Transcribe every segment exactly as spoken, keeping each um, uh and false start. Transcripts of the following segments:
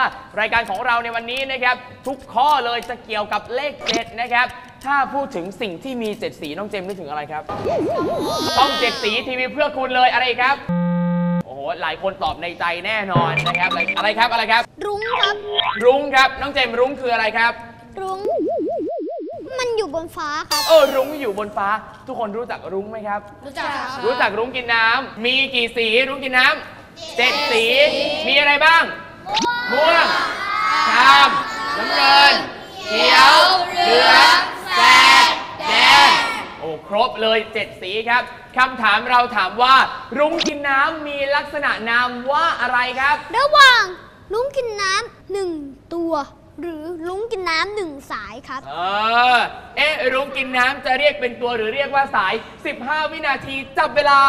ารายการของเราในวันนี้นะครับทุกข้อเลยจะเกี่ยวกับเลขเจ็ดนะครับถ้าพูดถึงสิ่งที่มีเจ็ดสีน้องเจมส์นึกถึงอะไรครับต้องเจ็ดสีทีวีเพื่อคุณเลยอะไรครับโอ้โหหลายคนตอบในใจแน่นอนนะครับอะไรครับอะไรครับรุ้งครับรุ้งครับน้องเจมส์รุ้งคืออะไรครับรุ้งมันอยู่บนฟ้าครับเออรุ้งอยู่บนฟ้าทุกคนรู้จักรุ้งไหมครับรู้จักรู้จักรุ้งกินน้ำมีกี่สีรุ้งกินน้ำเจ็ดสีมีอะไรบ้างม่วงครามน้ำเงินเขียวเหลืองแสดแดงโอ้ครบเลยเจ็ดสีครับคำถามเราถามว่ารุ้งกินน้ำมีลักษณะนามว่าอะไรครับระหว่างรุ้งกินน้ำหนึ่งตัวหรือรุ้งกินน้ำหนึ่งสายครับเออเอ๊ะรุ้งกินน้ำจะเรียกเป็นตัวหรือเรียกว่าสายสิบห้าวินาทีจับเวลา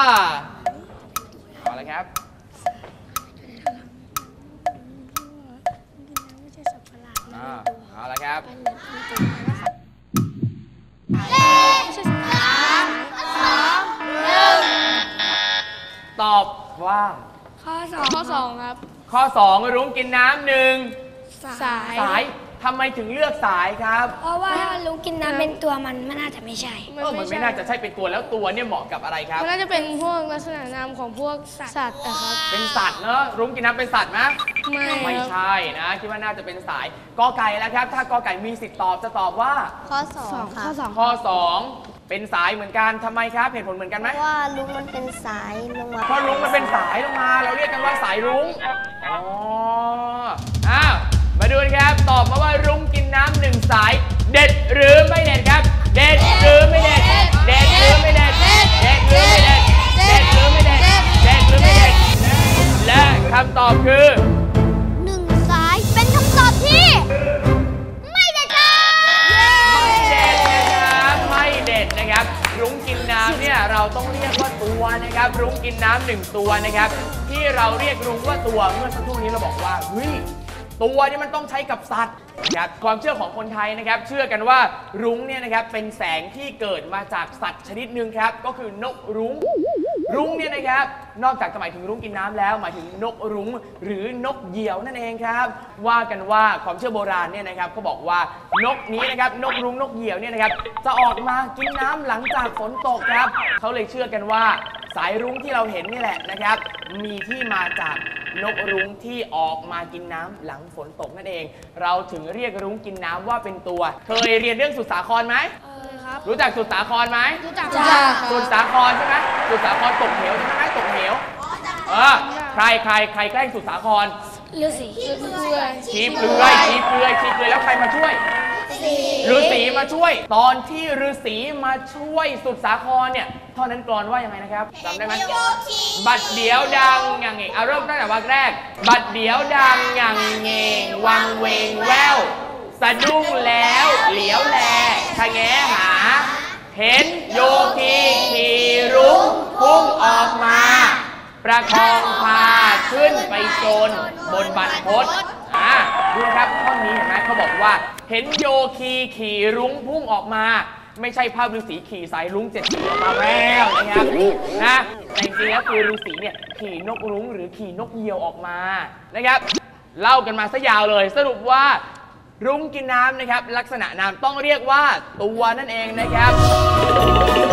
เอาละครับเอาละครับตอบว่าข้อสองข้อสองครับข้อสองรุ้งกินน้ำหนึ่งสายสายทำไมถึงเลือกสายครับเพราะว่าถ้ารุ้งกินน้ำเป็นตัวมันไม่น่าจะไม่ใช่เออมันไม่น่าจะใช่เป็นตัวแล้วตัวเนี่ยเหมาะกับอะไรครับมันน่าจะเป็นพวกลักษณะนามของพวกสัตว์นะครับเป็นสัตว์เนอะรุ้งกินน้ำเป็นสัตว์ไหมไม่ไม่ใช่นะคิดว่าน่าจะเป็นสายกอไก่แล้วครับถ้ากอไก่มีสิทธิ์ตอบจะตอบว่าข้อสองข้อสองข้อสองเป็นสายเหมือนกันทำไมครับเหตุผลเหมือนกันไหมเพราะว่ารุ้งมันเป็นสายลงมาเพราะรุ้งมันเป็นสายลงมาเราเรียกกันว่าสายรุ้งอ๋ออ้าวมาดูครับตอบมาว่ารุ้งกินน้ำหนึ่งสายเด็ดหรือไม่เด็ดครับเด็ดหรือไม่เด็ดเด็ดหรือไม่เด็ดเด็ดหรือไม่เด็ดเด็ดหรือไม่เด็ดเด็ดหรือไม่เด็ดและคำตอบคือหนึ่งสายเป็นคำตอบที่ไม่เด็ดครับไม่เด็ดนะครับไม่เด็ดนะครับรุ้งกินน้ำเนี่ยเราต้องเรียกว่าตัวนะครับรุ้งกินน้ำหนึ่งตัวนะครับที่เราเรียกรุ้งว่าตัวเมื่อสักครู่นี้เราบอกว่าเฮ้ยตัวนี่มันต้องใช้กับสัตว์นะครับความเชื่อของคนไทยนะครับเชื่อกันว่ารุ้งเนี่ยนะครับเป็นแสงที่เกิดมาจากสัตว์ชนิดหนึ่งครับก็คือนกรุ้งรุ้งเนี่ยนะครับนอกจากจะหมายถึงรุ้งกินน้ำแล้วหมายถึงนกรุ้งหรือนกเหยี่ยวนั่นเองครับว่ากันว่าความเชื่อโบราณเนี่ยนะครับเขาบอกว่านกนี้นะครับนกรุ้งนกเหยี่ยวเนี่ยนะครับจะออกมากินน้ำหลังจากฝนตกครับเขาเลยเชื่อกันว่าสายรุ้งที่เราเห็นนี่แหละนะครับมีที่มาจากนกรุ้งที่ออกมากินน้ำหลังฝนตกนั่นเองเราถึงเรียกรุ้งกินน้ำว่าเป็นตัวเคยเรียนเรื่องสุดสาครไหมครับรู้จักสุดสาครไหมรู้จักสุดสาครใช่ไหมสุดสาครตกเหวใช่ไหมตกเหวเออใครใครใครแกล้งสุดสาครฤาษีชีเปลือยชีเปลือยชีเปลือยแล้วใครมาช่วยฤาษีมาช่วยตอนที่ฤาษีมาช่วยสุดสาครเนี่ยเท่านั้นกลอนว่ายังไงนะครับจำได้ไหมบัดเดี๋ยวดังอย่างเงงเอาเริ่มตั้งแต่วรรคแรกบัดเดี๋ยวดังอย่างเงงวังเวงแววสะดุ้งแล้วเหลียวแลทะแงหาเห็นโยคีขี่รุ้งพุ่งออกมาประคองพาขึ้นไปโจรบนบรรพตอ่ะดูนะครับข้อนี้เห็นไหมเขาบอกว่าเห็นโยคีขี่รุ้งพุ่งออกมาไม่ใช่ภาพฤาษีขี่สายรุ้งเจ็ดสีออกมาแล้วนะครับนะแต่จริงๆแล้วคือฤาษีเนี่ยขี่นกรุ้งหรือขี่นกเหยี่ยวออกมานะครับเล่ากันมาซะยาวเลยสรุปว่ารุ้งกินน้ำนะครับลักษณะนามต้องเรียกว่าตัวนั่นเองนะครับ